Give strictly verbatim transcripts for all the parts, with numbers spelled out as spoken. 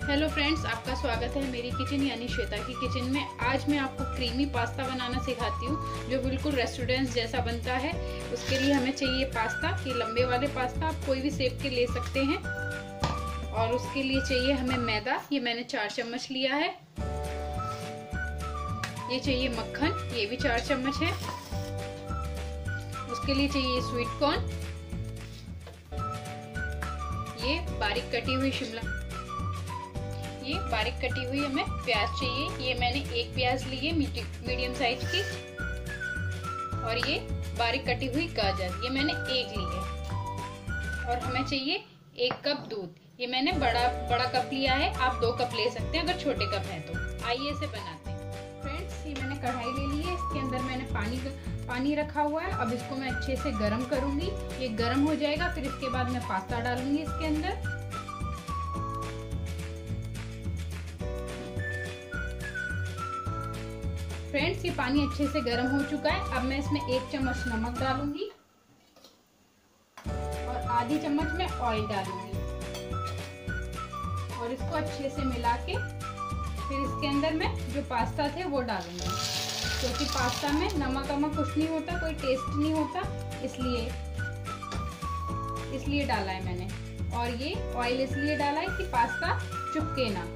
Hello friends, आपका स्वागत है मेरी किचन यानी श्वेता की किचन में। आज मैं आपको क्रीमी पास्ता बनाना सिखाती हूँ जो बिल्कुल रेस्टोरेंट्स जैसा बनता है। उसके लिए हमें चाहिए पास्ता। ये लंबे वाले पास्ता आप कोई भी शेप के ले सकते हैं। और उसके लिए चाहिए हमें मैदा, ये मैंने चार चम्मच लिया है। ये चाहिए मक्खन, ये भी चार चम्मच है। उसके लिए चाहिए स्वीट कॉर्न, ये बारीक कटी हुई शिमला, ये बारीक कटी हुई हमें प्याज चाहिए। ये मैंने एक प्याज ली है मीडियम साइज की। और ये बारीक कटी हुई गाजर, ये मैंने एक ली है। और हमें चाहिए एक कप दूध, ये मैंने बड़ा बड़ा कप लिया है। आप दो कप ले सकते हैं अगर छोटे कप है तो। आइए इसे बनाते हैं। फ्रेंड्स, ये मैंने कढ़ाई ले ली है, इसके अंदर मैंने पानी पानी रखा हुआ है। अब इसको मैं अच्छे से गर्म करूंगी। ये गर्म हो जाएगा, फिर इसके बाद मैं पास्ता डालूंगी इसके अंदर। फ्रेंड्स, ये पानी अच्छे से गर्म हो चुका है। अब मैं इसमें एक चम्मच नमक डालूंगी और आधी चम्मच में ऑयल डालूंगी और इसको अच्छे से मिला के फिर इसके अंदर मैं जो पास्ता थे वो डालूंगी, क्योंकि पास्ता में नमक वमक कुछ नहीं होता, कोई टेस्ट नहीं होता, इसलिए इसलिए डाला है मैंने। और ये ऑयल इसलिए डाला है कि पास्ता चिपके ना।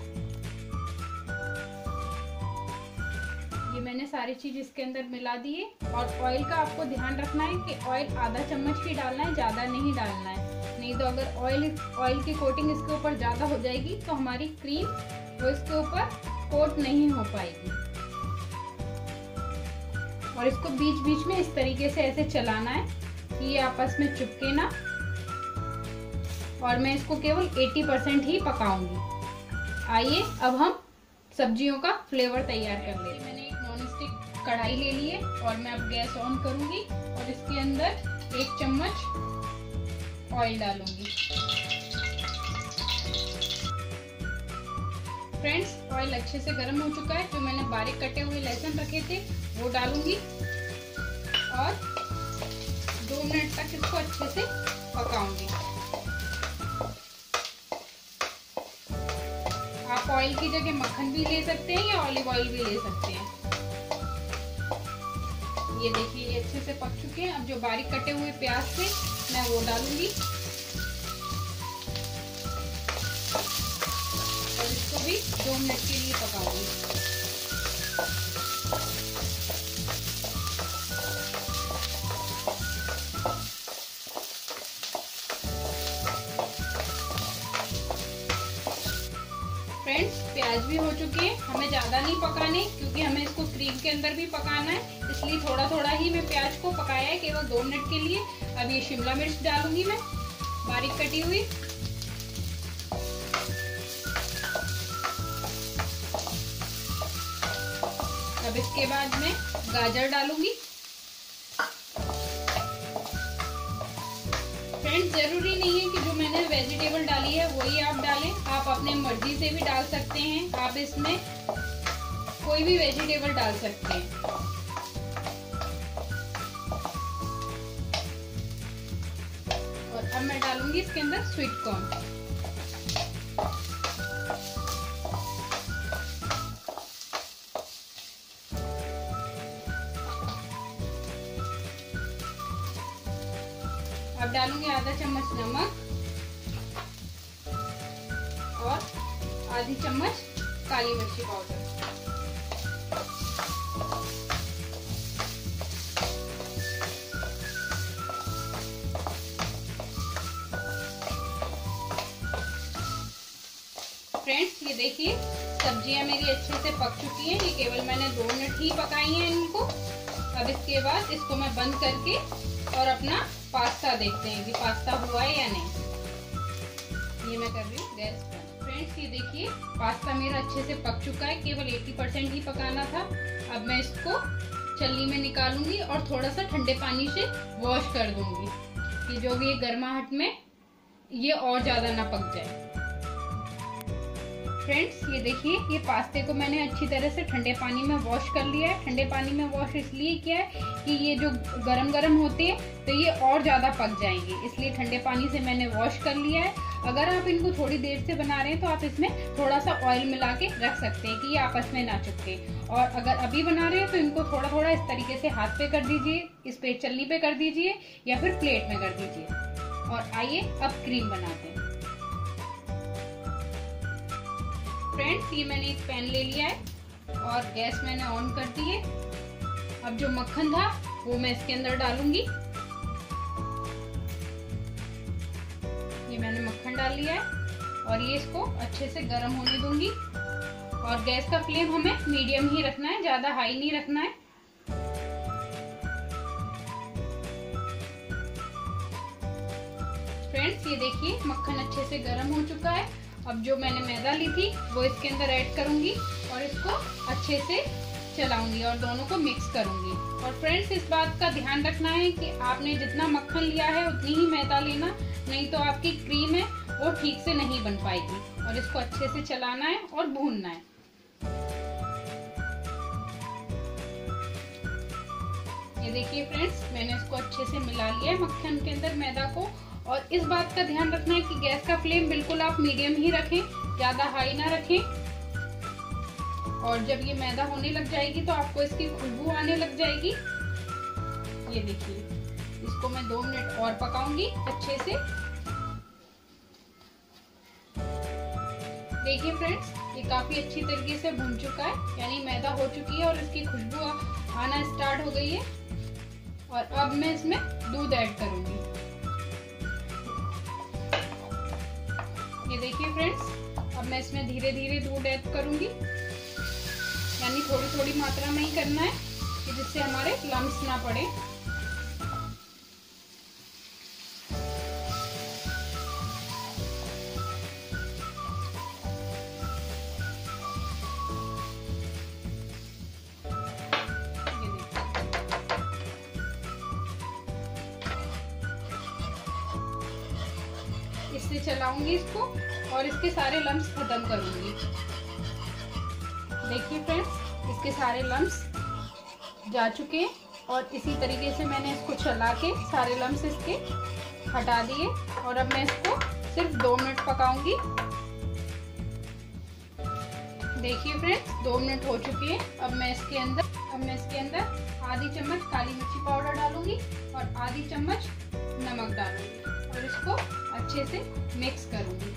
ये मैंने सारी चीज इसके अंदर मिला दी है। और ऑयल का आपको ध्यान रखना है कि ऑयल आधा चम्मच ही डालना है, ज्यादा नहीं डालना है। नहीं तो अगर ऑयल ऑयल की कोटिंग इसके ऊपर ज्यादा हो जाएगी तो हमारी क्रीम वो इसके ऊपर कोट नहीं हो पाएगी। और इसको बीच बीच में इस तरीके से ऐसे चलाना है कि ये आपस में चिपके ना। और मैं इसको केवल अस्सी परसेंट ही पकाऊंगी। आइए अब हम सब्जियों का फ्लेवर तैयार कर ले। मैंने एक नॉन स्टिक कढ़ाई ले ली है और मैं अब गैस ऑन करूंगी और इसके अंदर एक चम्मच ऑयल डालूंगी। फ्रेंड्स, ऑयल अच्छे से गर्म हो चुका है। जो मैंने बारीक कटे हुए लहसुन रखे थे वो डालूंगी और दो मिनट तक इसको अच्छे से पकाऊंगी। आप ऑयल की जगह मक्खन भी ले सकते हैं या ऑलिव ऑयल भी ले सकते हैं। ये देखिए, ये अच्छे से पक चुके हैं। अब जो बारीक कटे हुए प्याज थे मैं वो डालूंगी और इसको भी दो मिनट के लिए पकाऊंगी। फ्रेंड्स, प्याज भी हो चुके हैं। हमें ज्यादा नहीं पकाने, क्योंकि हमें इसको क्रीम के अंदर भी पकाना है, इसलिए थोड़ा थोड़ा ही मैं प्याज को पकाया है, केवल दो मिनट के लिए। अब ये शिमला मिर्च डालूंगी मैं बारीक कटी हुई। अब इसके बाद मैं गाजर डालूंगी। फ्रेंड्स, जरूरी नहीं है कि जो मैंने वेजिटेबल डाली है वही आप डालें, आप अपने मर्जी से भी डाल सकते हैं। आप इसमें कोई भी वेजिटेबल डाल सकते हैं। और अब मैं डालूंगी इसके अंदर स्वीट कॉर्न। अब डालूंगी आधा चम्मच नमक और आधी चम्मच काली मिर्ची पाउडर। फ्रेंड्स, ये देखिए सब्जियां मेरी अच्छे से पक चुकी हैं। ये केवल मैंने दो मिनट ही पकाई हैं इनको। अब इसके बाद इसको मैं बंद करके और अपना पास्ता देखते हैं कि पास्ता हुआ है या नहीं। ये मैं कर रही हूँ गैस बंद। फ्रेंड्स, ये देखिए पास्ता मेरा अच्छे से पक चुका है, केवल अस्सी परसेंट ही पकाना था। अब मैं इसको छलनी में निकालूंगी और थोड़ा सा ठंडे पानी से वॉश कर दूंगी कि जो भी ये गर्माहट में ये और ज्यादा ना पक जाए। फ्रेंड्स, ये देखिए ये पास्ते को मैंने अच्छी तरह से ठंडे पानी में वॉश कर लिया है। ठंडे पानी में वॉश इसलिए किया है कि ये जो गरम गरम होते हैं तो ये और ज़्यादा पक जाएंगे, इसलिए ठंडे पानी से मैंने वॉश कर लिया है। अगर आप इनको थोड़ी देर से बना रहे हैं तो आप इसमें थोड़ा सा ऑयल मिला के रख सकते हैं कि ये आपस में ना चिपके। और अगर अभी बना रहे हैं तो इनको थोड़ा थोड़ा इस तरीके से हाथ पे कर दीजिए, इस पे चलनी पे कर दीजिए या फिर प्लेट में कर दीजिए। और आइए अब क्रीम बनाते हैं। फ्रेंड्स, ये मैंने एक पैन ले लिया है और गैस मैंने ऑन कर दी है। अब जो मक्खन था वो मैं इसके अंदर डालूंगी। ये मैंने मक्खन डाल लिया है और ये इसको अच्छे से गर्म होने दूंगी। और गैस का फ्लेम हमें मीडियम ही रखना है, ज्यादा हाई नहीं रखना है। फ्रेंड्स, ये देखिए मक्खन अच्छे से गर्म हो चुका है। अब जो मैंने मैदा ली थी वो इसके अंदर ऐड करूंगी और इसको अच्छे से चलाऊंगी और दोनों को मिक्स करूंगी। और फ्रेंड्स, इस बात का ध्यान रखना है कि आपने जितना मक्खन लिया है उतनी ही मैदा लेना, नहीं तो आपकी क्रीम है वो ठीक से नहीं बन पाएगी। और इसको अच्छे से चलाना है और भूनना है। ये देखिए फ्रेंड्स, मैंने इसको अच्छे से मिला लिया है मक्खन के अंदर मैदा को। और इस बात का ध्यान रखना है कि गैस का फ्लेम बिल्कुल आप मीडियम ही रखें, ज्यादा हाई ना रखें। और जब ये मैदा होने लग जाएगी तो आपको इसकी खुशबू आने लग जाएगी। ये देखिए, इसको मैं दो मिनट और पकाऊंगी अच्छे से। देखिए फ्रेंड्स, ये काफी अच्छी तरीके से भुन चुका है, यानी मैदा हो चुकी है और इसकी खुशबू आना स्टार्ट हो गई है। और अब मैं इसमें दूध ऐड करूंगी। ये देखिए फ्रेंड्स, अब मैं इसमें धीरे धीरे दूध ऐड करूंगी, यानी थोड़ी थोड़ी मात्रा में ही करना है कि जिससे हमारे लम्स ना पड़े। इससे चलाऊंगी इसको और इसके सारे लम्स खत्म करूंगी। देखिए फ्रेंड्स, इसके सारे लम्स जा चुके हैं और इसी तरीके से मैंने इसको चला के सारे लम्स इसके हटा दिए। और अब मैं इसको सिर्फ दो मिनट पकाऊंगी। देखिए फ्रेंड्स, दो मिनट हो चुके हैं। अब मैं इसके अंदर अब मैं इसके अंदर आधी चम्मच काली मिर्ची पाउडर डालूंगी और आधी चम्मच नमक डालूंगी और इसको अच्छे से मिक्स करूंगी।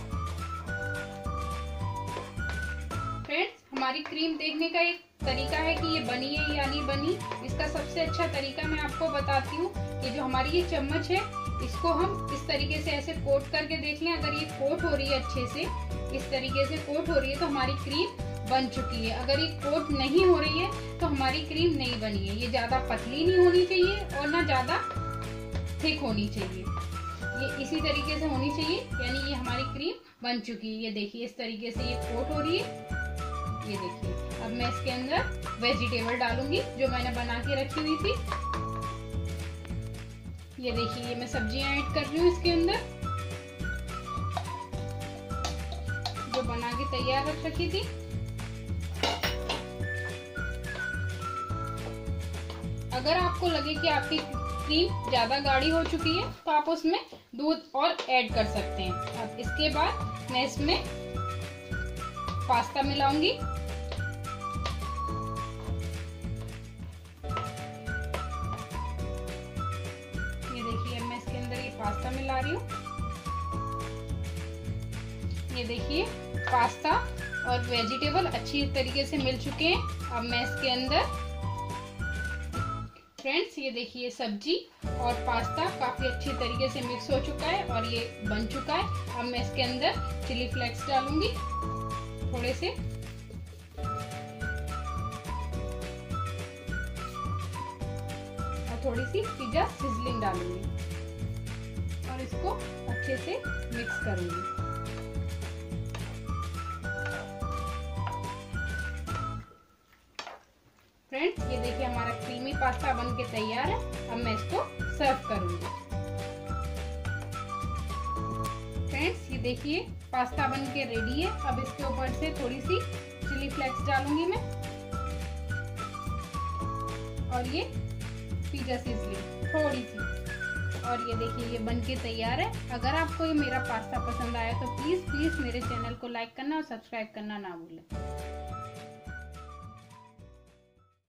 फ्रेंड्स, हमारी क्रीम देखने का एक तरीका है कि ये बनी है या नहीं बनी। इसका सबसे अच्छा तरीका मैं आपको बताती हूँ कि जो हमारी ये चम्मच है इसको हम इस तरीके से ऐसे कोट करके देख लें। अगर ये कोट हो रही है अच्छे से, इस तरीके से कोट हो रही है तो हमारी क्रीम बन चुकी है। अगर ये कोट नहीं हो रही है तो हमारी क्रीम नहीं बनी है। ये ज्यादा पतली नहीं होनी चाहिए और ना ज्यादा थिक होनी चाहिए, ये इसी तरीके से होनी चाहिए, यानी ये हमारी क्रीम बन चुकी है। ये देखिए, इस तरीके से ये कोट हो रही है। ये देखिए, अब मैं इसके अंदर वेजिटेबल डालूंगी जो मैंने बना के रखी हुई थी। ये देखिए, ये मैं सब्जियां ऐड कर रही हूँ इसके अंदर जो बना के तैयार रख रखी थी। अगर आपको लगे कि आपकी क्रीम ज्यादा गाढ़ी हो चुकी है तो आप उसमें दूध और ऐड कर सकते हैं। अब इसके बाद मैं इसमें पास्ता मिलाऊंगी। ये देखिए, मैं इसके अंदर ये पास्ता मिला रही हूँ। ये देखिए, पास्ता और वेजिटेबल अच्छी तरीके से मिल चुके हैं। अब मैं इसके अंदर फ्रेंड्स, ये देखिए, सब्जी और पास्ता काफी अच्छी तरीके से मिक्स हो चुका है और ये बन चुका है। अब मैं इसके अंदर चिली फ्लेक्स डालूंगी थोड़े से, और थोड़ी सी पिज्जा सिजलिंग डालूंगी और इसको अच्छे से मिक्स करूंगी। फ्रेंड्स, ये देखिए, हमारा क्रीमी पास्ता बन के तैयार है। अब मैं इसको सर्व करूंगी। फ्रेंड्स, ये देखिए, पास्ता बन के रेडी है। अब इसके ऊपर से थोड़ी सी चिली फ्लेक्स डालूंगी मैं और ये पिज्जा सीजलिंग थोड़ी सी। और ये देखिए ये बनके तैयार है। अगर आपको ये मेरा पास्ता पसंद आया तो प्लीज़ प्लीज़ मेरे चैनल को लाइक करना और सब्सक्राइब करना ना भूलें।